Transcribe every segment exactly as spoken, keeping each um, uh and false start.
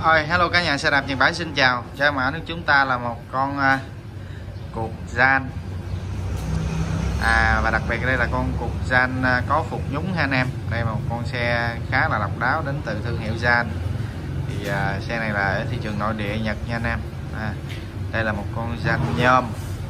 Ôi, hello cả nhà xe đạp Nhật Bản xin chào. Cho mã nước chúng ta là một con uh, cục gian à, và đặc biệt đây là con cục gian uh, có phục nhúng ha anh em. Đây là một con xe khá là độc đáo đến từ thương hiệu gian. Thì uh, xe này là ở thị trường nội địa Nhật nha anh em. À, đây là một con gian nhôm,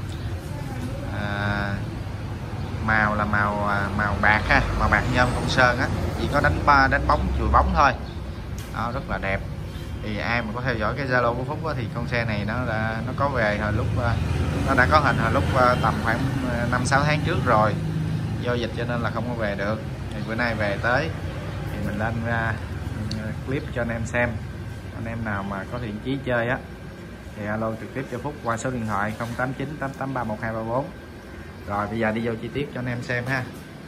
à, màu là màu uh, màu bạc ha, màu bạc nhôm không sơn á, chỉ có đánh ba đánh bóng chùi bóng thôi. Đó, rất là đẹp. Thì ai mà có theo dõi cái Zalo của Phúc đó, thì con xe này nó đã nó có về hồi lúc nó đã có hình hồi lúc tầm khoảng năm sáu tháng trước rồi, do dịch cho nên là không có về được. Thì bữa nay về tới thì mình lên ra clip cho anh em xem. Anh em nào mà có thiện chí chơi á thì alo trực tiếp cho Phúc qua số điện thoại không tám chín tám tám ba một hai ba bốn. Rồi bây giờ đi vô chi tiết cho anh em xem ha.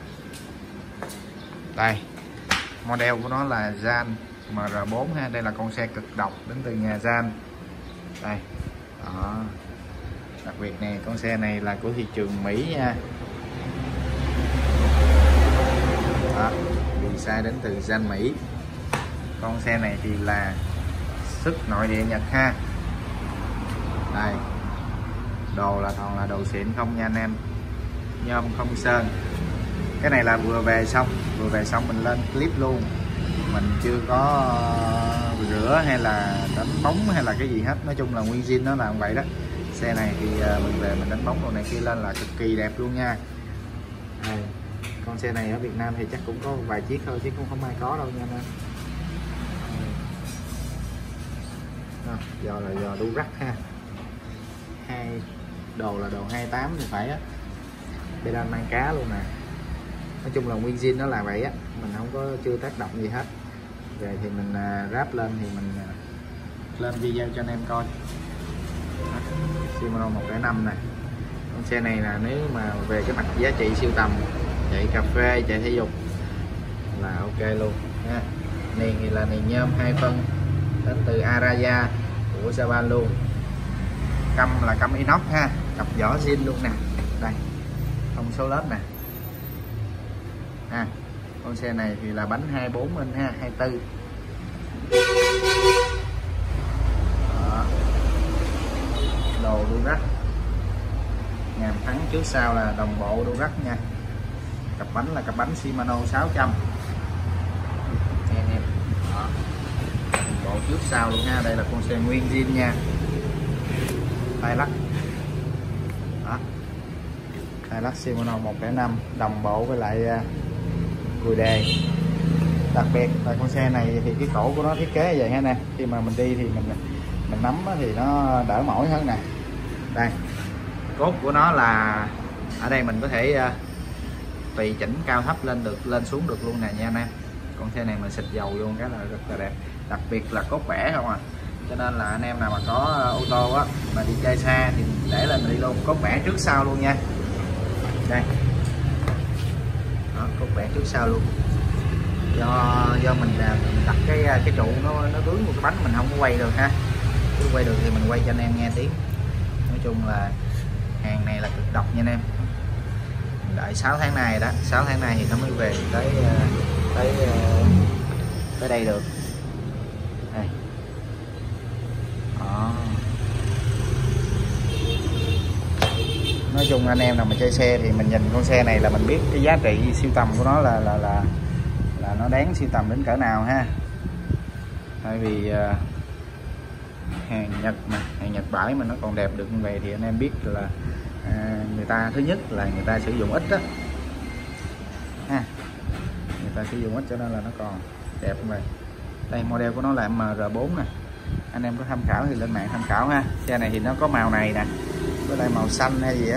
Đây, model của nó là gian M R bốn ha. Đây là con xe cực độc đến từ nhà gian. Đây đó. Đặc biệt này, con xe này là của thị trường Mỹ nha. Đó, design đến từ gian Mỹ. Con xe này thì là sức nội địa Nhật ha. Đây, đồ là toàn là đồ xịn không nha anh em, nhôm không sơn. Cái này là vừa về xong vừa về xong mình lên clip luôn, mình chưa có rửa hay là đánh bóng hay là cái gì hết. Nói chung là nguyên zin nó là như vậy đó. Xe này thì mình về mình đánh bóng đồ này kia lên là cực kỳ đẹp luôn nha. Đây, con xe này ở Việt Nam thì chắc cũng có vài chiếc thôi chứ cũng không ai có đâu nha anh. Giò là giò đu rắc ha, hai đồ là đồ hai mươi tám thì phải á. Đây đang mang cá luôn nè. Nói chung là nguyên zin nó là vậy á, mình không có chưa tác động gì hết. Về thì mình ráp lên thì mình lên video cho anh em coi. Shimano một không năm này. Con xe này là nếu mà về cái mặt giá trị siêu tầm, chạy cà phê, chạy thể dục là ok luôn nha. Nền thì là nền nhôm hai phân đến từ Araya của Japan luôn. Căm là căm inox ha, cặp vỏ zin luôn nè. Đây, thông số lớp nè. À, con xe này thì là bánh hai mươi bốn inch ha, hai mươi tư. Đó. Đồ đu rắc, ngàm thắng trước sau là đồng bộ đu rắc nha. Cặp bánh là cặp bánh Shimano sáu trăm. Nghe em. Đó. Đồng bộ trước sau luôn ha. Đây là con xe nguyên zin nha. Tay lắc. Đó. Tay lắc Shimano một không năm đồng bộ với lại cùi đề. Đặc biệt là con xe này thì cái cổ của nó thiết kế vậy ha nè, khi mà mình đi thì mình mình nắm thì nó đỡ mỏi hơn nè. Đây, cốt của nó là ở đây mình có thể uh, tùy chỉnh cao thấp lên được, lên xuống được luôn nè nha anh em. Con xe này mình xịt dầu luôn cái là rất là đẹp. Đặc biệt là cốt bẻ không à, cho nên là anh em nào mà có ô tô á mà đi chơi xa thì để lên mình đi luôn, cốt bẻ trước sau luôn nha. Đây, đó, cốt bẻ trước sau luôn. Do do mình, mình đặt cái cái trụ nó nó vướng một cái bánh mình không có quay được ha. Cứ quay được thì mình quay cho anh em nghe tiếng. Nói chung là hàng này là cực độc nha anh em. Đợi sáu tháng nay đó, sáu tháng nay thì nó mới về tới tới tới đây được. Đây. Đó. Nói chung anh em nào mà chơi xe thì mình nhìn con xe này là mình biết cái giá trị siêu tầm của nó là là là là nó đáng siêu tầm đến cỡ nào ha. Tại vì uh, hàng Nhật mà, hàng Nhật bãi mà nó còn đẹp được như vậy thì anh em biết là uh, người ta thứ nhất là người ta sử dụng ít đó ha, người ta sử dụng ít cho nên là nó còn đẹp như vậy. Đây, model của nó là M R bốn nè. Anh em có tham khảo thì lên mạng tham khảo ha. Xe này thì nó có màu này nè, với lại màu xanh hay gì á.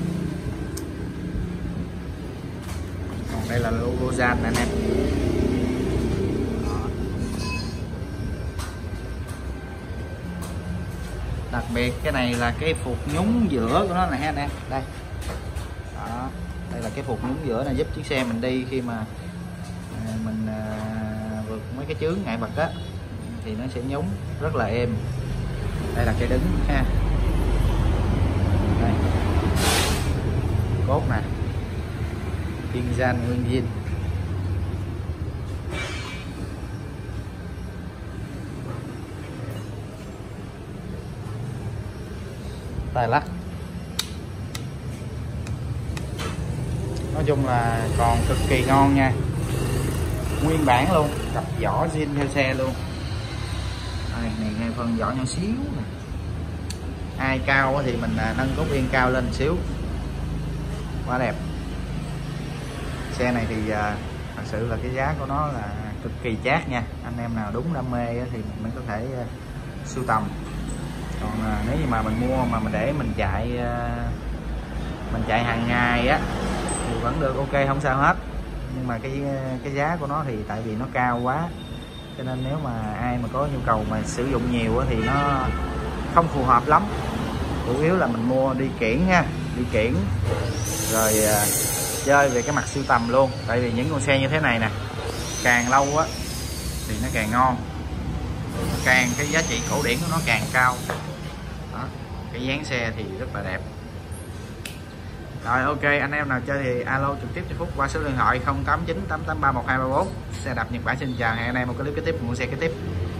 Còn đây là logo gian nè anh em. Đặc biệt cái này là cái phục nhúng giữa của nó này ha anh em. Đây. Đó, đây là cái phục nhúng giữa này giúp chiếc xe mình đi khi mà mình vượt mấy cái chướng ngại vật á thì nó sẽ nhúng rất là êm. Đây là cái đứng ha. Đây. Cốt nè, kiên gian nguyên zin. Tài lắc. Nói chung là còn cực kỳ ngon nha, nguyên bản luôn, cặp vỏ zin theo xe luôn. Đây, này ngay phần vỏ nhỏ xíu nè. Ai cao thì mình nâng cốt yên cao lên xíu, quá đẹp. Xe này thì thật sự là cái giá của nó là cực kỳ chát nha, anh em nào đúng đam mê thì mình có thể sưu tầm. Còn nếu như mà mình mua mà mình để mình chạy mình chạy hàng ngày á thì vẫn được, ok không sao hết. Nhưng mà cái cái giá của nó thì tại vì nó cao quá, cho nên nếu mà ai mà có nhu cầu mà sử dụng nhiều thì nó không phù hợp lắm. Chủ yếu là mình mua đi kiển nha, đi kiển rồi uh, chơi về cái mặt sưu tầm luôn. Tại vì những con xe như thế này nè, càng lâu á thì nó càng ngon, càng cái giá trị cổ điển của nó càng cao. Đó, cái dáng xe thì rất là đẹp. Rồi ok, anh em nào chơi thì alo trực tiếp cho Phúc qua số điện thoại không tám chín tám tám ba một hai ba bốn. Xe đạp Nhật Bản xin chào, hẹn anh em một cái clip kế tiếp, mua xe kế tiếp.